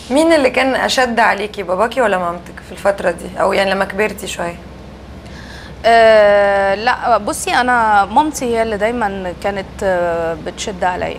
مين اللي كان اشد عليكي، باباكي ولا مامتك في الفتره دي، او يعني لما كبرتي شويه؟ لا بصي، انا مامتي هي اللي دايما كانت بتشد عليا.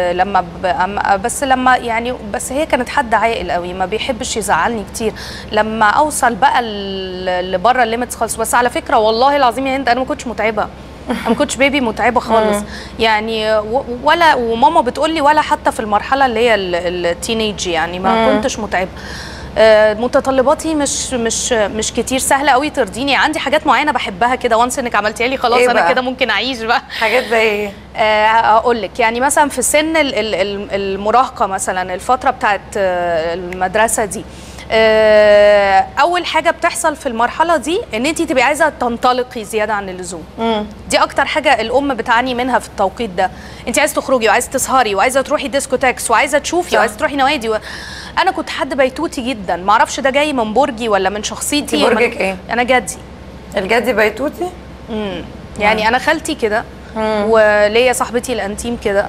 بس لما يعني بس هي كانت حد عاقل قوي، ما بيحبش يزعلني كتير لما اوصل بقى لبره الليميتس خالص. بس على فكره والله العظيم يا هند، انا ما كنتش متعبه، انا ما كنتش بيبي متعبه خالص يعني، ولا وماما بتقول لي ولا حتى في المرحله اللي هي التينيج يعني ما كنتش متعبه. متطلباتي مش كتير، سهله قوي ترضيني. عندي حاجات معينه بحبها كده، وانس انك عملتيها لي خلاص إيه انا كده ممكن اعيش بقى. حاجات زي ايه؟ اقول لك يعني مثلا في سن المراهقه، مثلا الفتره بتاعت المدرسه دي، اول حاجه بتحصل في المرحله دي ان انت تبقي عايزه تنطلقي زياده عن اللزوم. دي اكتر حاجه الام بتعاني منها في التوقيت ده. انت عايزه تخرجي وعايزه تسهري وعايزه تروحي ديسكوتاكس وعايزه تشوفي وعايزه تروحي نوادي انا كنت حد بيتوتي جدا، ما اعرفش ده جاي من برجي ولا من شخصيتي. برجك ايه؟ انا جدي. الجدي بيتوتي؟ يعني انا خالتي كده، وليا صاحبتي الانتيم كده.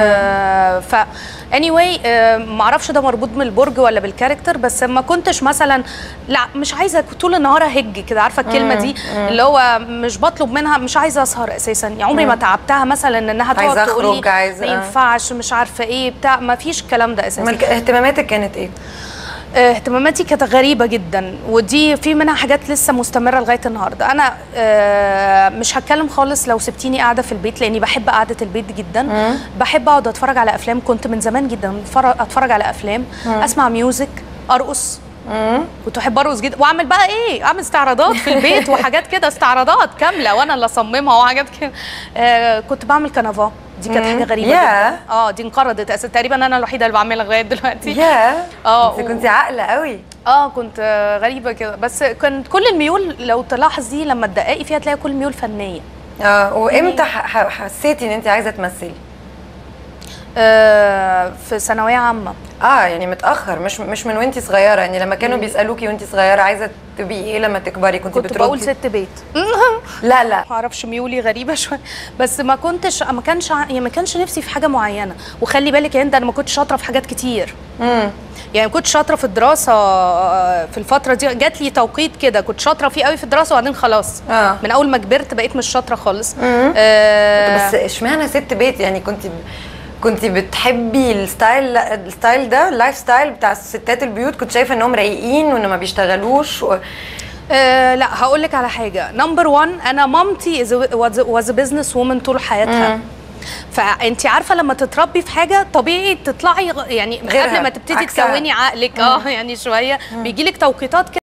ف anyway ما اعرفش ده مربوط من البرج ولا بالكاركتر، بس ما كنتش مثلا لا مش عايزه طول النهار اهج كده، عارفه الكلمه دي اللي هو مش بطلب منها، مش عايزه اسهر اساسا يعني. عمري ما تعبتها مثلا انها تقعد تقول لي ما ينفعش مش عارفه ايه بتاع، ما فيش الكلام ده اساسا. اهتماماتك كانت ايه؟ اهتماماتي كانت غريبه جدا، ودي في منها حاجات لسه مستمره لغايه النهارده. انا مش هتكلم خالص لو سبتيني قاعده في البيت، لاني بحب قعده البيت جدا. بحب اقعد اتفرج على افلام، كنت من زمان جدا اتفرج على افلام، اسمع ميوزك، ارقص. كنت احب ارقص جدا، واعمل بقى ايه، اعمل استعراضات في البيت وحاجات كده، استعراضات كامله وانا اللي اصممها وحاجات كده. كنت بعمل كنفا، دي كانت حاجه غريبه جدا. دي انقرضت تقريبا، انا الوحيده اللي بعملها لغايه دلوقتي. انت كنت عاقله قوي. كنت غريبه كده، بس كانت كل الميول لو تلاحظي لما تدققي فيها تلاقي كل ميول فنيه. وامتى حسيتي ان انت عايزه تمثلي؟ في ثانويه عامه. يعني متاخر، مش من وانتي صغيره يعني. لما كانوا بيسالوكي وانتي صغيره عايزه تبقي ايه لما تكبري، كنت بقول ست بيت. لا ما اعرفش، ميولي غريبه شويه، بس ما كانش نفسي في حاجه معينه. وخلي بالك يا هند، انا ما كنتش شاطره في حاجات كتير. يعني كنت شاطره في الدراسه في الفتره دي، جات لي توقيت كده كنت شاطره فيه قوي في الدراسه، وبعدين خلاص من اول ما كبرت بقيت مش شاطره خالص. بس اشمعنى ست بيت يعني؟ كنت بتحبي الستايل ده، اللايف ستايل بتاع ستات البيوت؟ كنت شايفه انهم رايقين وان ما بيشتغلوش لا هقول لك على حاجه. نمبر 1، انا مامتي واز بزنس وومن طول حياتها. فانت عارفه لما تتربي في حاجه طبيعي تطلعي يعني قبل ما تبتدي تكوني عقلك يعني شويه بيجي لك توقيتات كده